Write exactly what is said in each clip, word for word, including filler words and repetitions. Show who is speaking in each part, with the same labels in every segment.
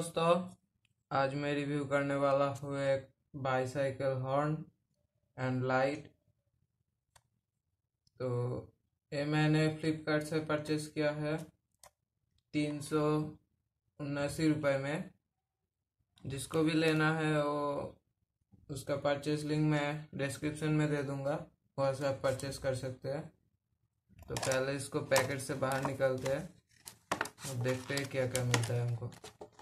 Speaker 1: दोस्तों, आज मैं रिव्यू करने वाला हूँ एक बाईसाइकिल हॉर्न एंड लाइट। तो ये मैंने फ्लिपकार्ट से परचेस किया है तीन सौ उन्नासी रुपये में। जिसको भी लेना है वो उसका परचेस लिंक मैं डिस्क्रिप्शन में दे दूंगा, वहाँ से आप परचेस कर सकते हैं। तो पहले इसको पैकेट से बाहर निकालते हैं और देखते हैं क्या क्या मिलता है हमको।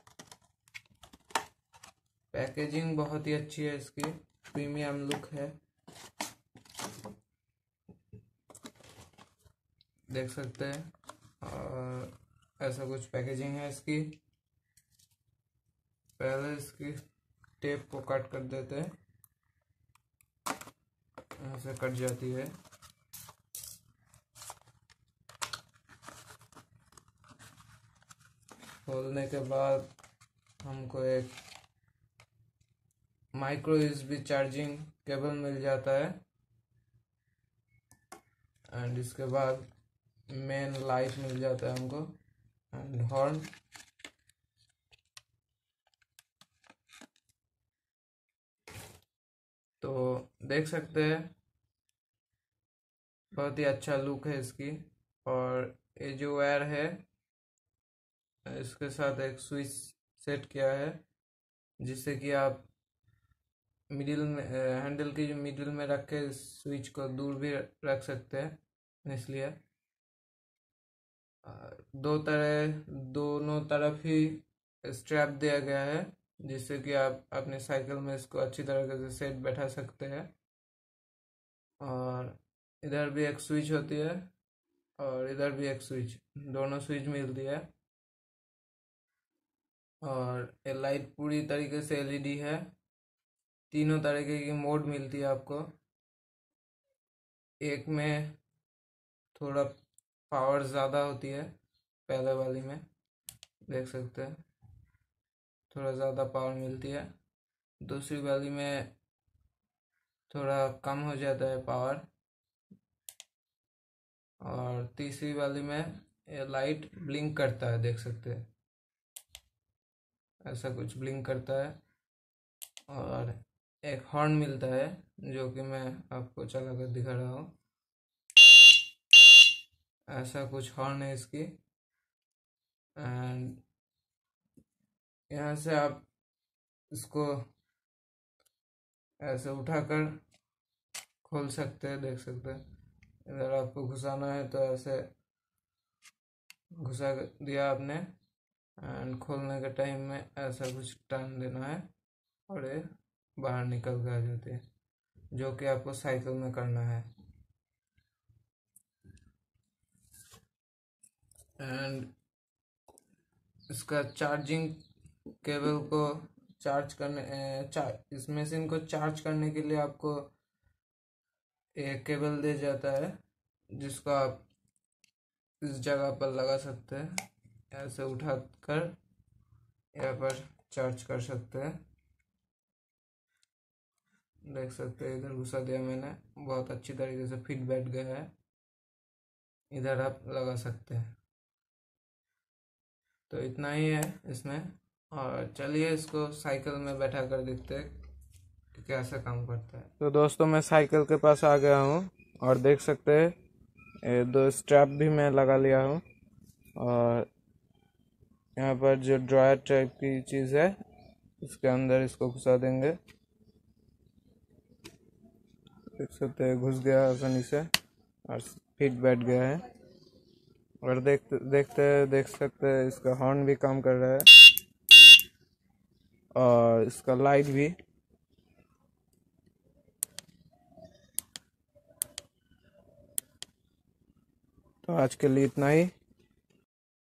Speaker 1: पैकेजिंग बहुत ही अच्छी है, इसकी प्रीमियम लुक है, देख सकते हैं। और ऐसा कुछ पैकेजिंग है इसकी। पहले इसकी टेप को कट कर देते हैं, ऐसे कट जाती है। खोलने के बाद हमको एक माइक्रो यूएसबी चार्जिंग केबल मिल जाता है एंड इसके बाद मेन लाइट मिल जाता है हमको एंड हॉर्न। तो देख सकते हैं बहुत ही अच्छा लुक है इसकी। और ये जो वायर है इसके साथ एक स्विच सेट किया है, जिससे कि आप मिडिल में हैंडल की जो मिडिल में रख के स्विच को दूर भी रख सकते हैं। इसलिए दो तरह दोनों तरफ ही स्ट्रैप दिया गया है, जिससे कि आप अपने साइकिल में इसको अच्छी तरीके से सेट बैठा सकते हैं। और इधर भी एक स्विच होती है और इधर भी एक स्विच, दोनों स्विच मिलती है। और ये लाइट पूरी तरीके से एलईडी है, तीनों तरीके की मोड मिलती है आपको। एक में थोड़ा पावर ज़्यादा होती है, पहले वाली में देख सकते हैं थोड़ा ज़्यादा पावर मिलती है, दूसरी वाली में थोड़ा कम हो जाता है पावर, और तीसरी वाली में ये लाइट ब्लिंक करता है, देख सकते हैं ऐसा कुछ ब्लिंक करता है। और एक हॉर्न मिलता है जो कि मैं आपको चला कर दिखा रहा हूँ। ऐसा कुछ हॉर्न है इसकी एंड यहाँ से आप इसको ऐसे उठाकर खोल सकते हैं, देख सकते हैं। इधर आपको घुसाना है तो ऐसे घुसा दिया आपने एंड खोलने के टाइम में ऐसा कुछ टर्न देना है और ये बाहर निकल के आ जाते हैं, जो कि आपको साइकिल में करना है। एंड इसका चार्जिंग केबल को चार्ज करने चार, इस मशीन को चार्ज करने के लिए आपको एक केबल दे जाता है, जिसको आप इस जगह पर लगा सकते हैं, ऐसे उठाकर यहाँ पर चार्ज कर सकते हैं। देख सकते हैं इधर घुसा दिया मैंने, बहुत अच्छी तरीके से फिट बैठ गया है, इधर आप लगा सकते हैं। तो इतना ही है इसमें। और चलिए इसको साइकिल में बैठा कर देखते हैं कि कैसा काम करता है। तो दोस्तों मैं साइकिल के पास आ गया हूँ और देख सकते हैं ये दो स्ट्रैप भी मैं लगा लिया हूँ। और यहाँ पर जो ड्रायर टाइप की चीज़ है इसके अंदर इसको घुसा देंगे, देख सकते हैं घुस गया आसानी से और फिट बैठ गया है। और देख देखते देख सकते हैं इसका हॉर्न भी काम कर रहा है और इसका लाइट भी। तो आज के लिए इतना ही।